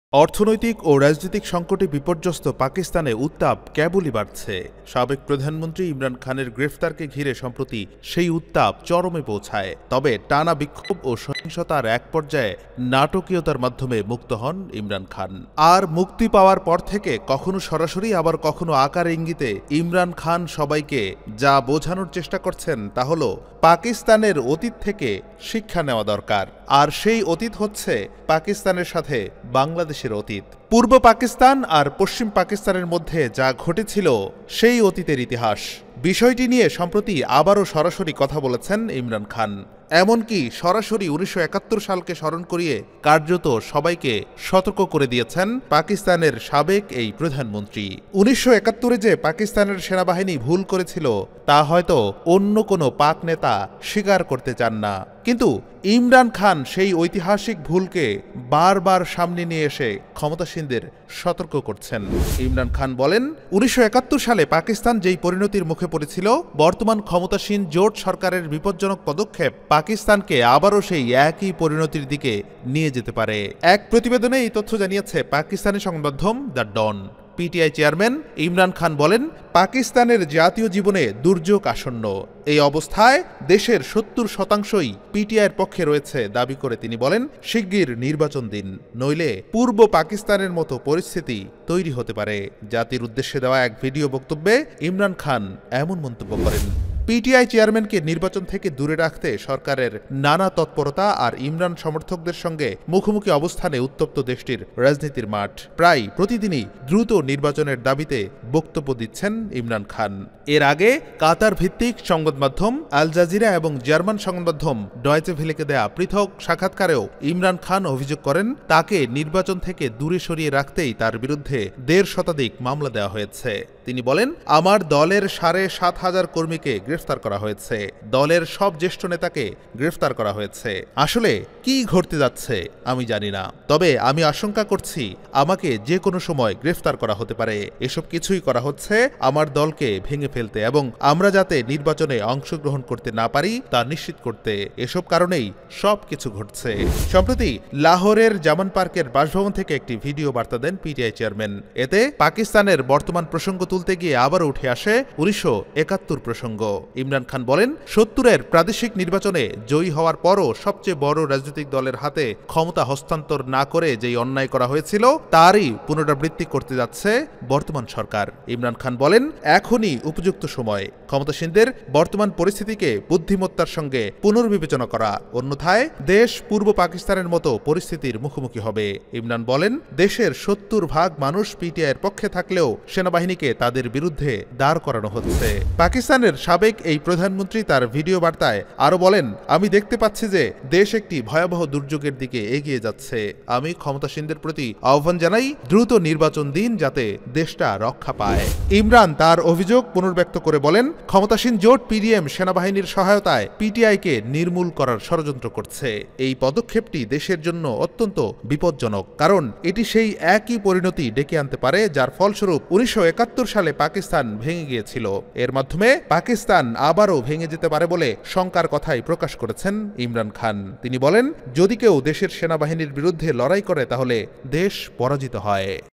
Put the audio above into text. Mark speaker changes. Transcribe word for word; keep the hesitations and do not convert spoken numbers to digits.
Speaker 1: অর্থনৈতিক ও রাজনৈতিক সংকটে বিপর্যস্ত পাকিস্তানে উত্তাপ কেবলই বাড়ছে। সাবেক প্রধানমন্ত্রী ইমরান খানের গ্রেফতারকে ঘিরে সম্প্রতি সেই উত্তাপ চরমে পৌঁছায়। তবে টানা বিক্ষোভ ও সহিংসতার এক পর্যায়ে নাটকীয়তার মাধ্যমে মুক্ত হন ইমরান খান। আর মুক্তি পাওয়ার পর থেকে কখনো সরাসরি আবার কখনো আকার ইঙ্গিতে ইমরান খান সবাইকে যা বোঝানোর চেষ্টা করছেন তা হল পাকিস্তানের অতীত থেকে শিক্ষা নেওয়া দরকার। আর সেই অতীত হচ্ছে পাকিস্তানের সাথে বাংলাদেশের অতীত। পূর্ব পাকিস্তান আর পশ্চিম পাকিস্তানের মধ্যে যা ঘটেছিল সেই অতীতের ইতিহাস। বিষয়টি নিয়ে সম্প্রতি আবারও সরাসরি কথা বলেছেন ইমরান খান। এমনকি সরাসরি উনিশশো একাত্তর সালকে স্মরণ করিয়ে কার্যত সবাইকে সতর্ক করে দিয়েছেন পাকিস্তানের সাবেক এই প্রধানমন্ত্রী। উনিশশো একাত্তরে যে পাকিস্তানের সেনাবাহিনী ভুল করেছিল তা হয়তো অন্য কোনো পাক নেতা স্বীকার করতে চান না, কিন্তু ইমরান খান সেই ঐতিহাসিক ভুলকে বারবার সামনে নিয়ে এসে ক্ষমতাসীনদের সতর্ক করছেন। ইমরান খান বলেন, উনিশশো একাত্তর সালে পাকিস্তান যেই পরিণতির মুখে পড়েছিল, বর্তমান ক্ষমতাসীন জোট সরকারের বিপজ্জনক পদক্ষেপ পাকিস্তানকে আবারও সেই একই পরিণতির দিকে নিয়ে যেতে পারে। এক প্রতিবেদনে এই তথ্য জানিয়েছে পাকিস্তানি সংবাদমাধ্যম the Dawn. PTI chairman Imran Khan বলেন, পাকিস্তানের জাতীয় জীবনে দুর্যোগ আসন্ন। এই অবস্থায় দেশের সত্তর শতাংশই পিটিআইয়ের পক্ষে রয়েছে দাবি করে তিনি বলেন, শিগগির নির্বাচন দিন, নইলে পূর্ব পাকিস্তানের মতো পরিস্থিতি তৈরি হতে পারে। জাতির উদ্দেশ্যে দেওয়া এক ভিডিও বক্তব্যে ইমরান খান এমন মন্তব্য করেন। পিটিআই চেয়ারম্যানকে নির্বাচন থেকে দূরে রাখতে সরকারের নানা তৎপরতা আর ইমরান সমর্থকদের সঙ্গে মুখোমুখি অবস্থানে উত্তপ্ত দেশটির রাজনীতির মাঠ। প্রায় প্রতিদিনই দ্রুত নির্বাচনের দাবিতে বক্তব্য দিচ্ছেন ইমরান খান। এর আগে কাতার ভিত্তিক সংবাদ মাধ্যম আল জাজিরা এবং জার্মান সংবাদ মাধ্যম ডয়েচে ভেলেকে দেয়া পৃথক সাক্ষাৎকারেও ইমরান খান অভিযোগ করেন, তাকে নির্বাচন থেকে দূরে সরিয়ে রাখতেই তার বিরুদ্ধে দেড় শতাধিক মামলা দেওয়া হয়েছে। তিনি বলেন, আমার দলের সাড়ে সাত হাজার কর্মীকে গ্রেফতার করা হয়েছে, দলের সব জ্যেষ্ঠ নেতাকে গ্রেফতার করা হয়েছে। আসলে কি ঘটতে যাচ্ছে আমি জানি না, তবে আমি আশঙ্কা করছি আমাকে যে কোনো সময় গ্রেফতার করা হতে পারে। এসব কিছুই করা হচ্ছে আমার দলকে ভেঙে ফেলতে এবং আমরা যাতে নির্বাচনে অংশগ্রহণ করতে না পারি তা নিশ্চিত করতে। এসব কারণেই সব কিছু ঘটছে। সম্প্রতি লাহোরের জামান পার্কের বাসভবন থেকে একটি ভিডিও বার্তা দেন পিটিআই চেয়ারম্যান। এতে পাকিস্তানের বর্তমান প্রসঙ্গ তুলতে গিয়ে আবারও উঠে আসে উনিশশো একাত্তর প্রসঙ্গ। ইমরান খান বলেন, সত্তরের প্রাদেশিক নির্বাচনে জয়ী হওয়ার পরও সবচেয়ে বড় রাজনৈতিক দলের হাতে ক্ষমতা হস্তান্তর না করে যেই অন্যায় করা হয়েছিল তারই পুনরাবৃত্তি করতে যাচ্ছে বর্তমান সরকার। ইমরান খান বলেন, এখনই উপযুক্ত সময় ক্ষমতাসীনদের বর্তমান পরিস্থিতিকে বুদ্ধিমত্তার সঙ্গে পুনর্বিবেচনা করা, অন্যথায় দেশ পূর্ব পাকিস্তানের মতো পরিস্থিতির মুখোমুখি হবে। ইমরান বলেন, দেশের সত্তর ভাগ মানুষ পিটিআইয়ের পক্ষে থাকলেও সেনাবাহিনীকে তাদের বিরুদ্ধে দাঁড় করানো হচ্ছে। পাকিস্তানের সাবেক এই প্রধানমন্ত্রী তার ভিডিও বার্তায় আরো বলেন, আমি দেখতে পাচ্ছি যে দেশ একটি ভয়াবহ দুর্যোগের দিকে এগিয়ে যাচ্ছে। আমি ক্ষমতাসীনদের প্রতি আহ্বান জানাই, দ্রুত নির্বাচন দিন যাতে দেশটা রক্ষা পায়। ইমরান তার অভিযোগ পুনর্ব্যক্ত করে বলেন, ক্ষমতাসীন জোট পিডিএম সেনাবাহিনীর সহায়তায় পিটিআইকে নির্মূল করার ষড়যন্ত্র করছে। এই পদক্ষেপটি দেশের জন্য অত্যন্ত বিপজ্জনক, কারণ এটি সেই একই পরিণতি ডেকে আনতে পারে যার ফলস্বরূপ উনিশশো একাত্তর সালে পাকিস্তান ভেঙে গিয়েছিল। এর মাধ্যমে পাকিস্তান আবারও ভেঙে যেতে পারে বলে শঙ্কার কথাই প্রকাশ করেছেন ইমরান খান। তিনি বলেন, যদি কেউ দেশের সেনাবাহিনীর বিরুদ্ধে লড়াই করে তাহলে দেশ পরাজিত হয়।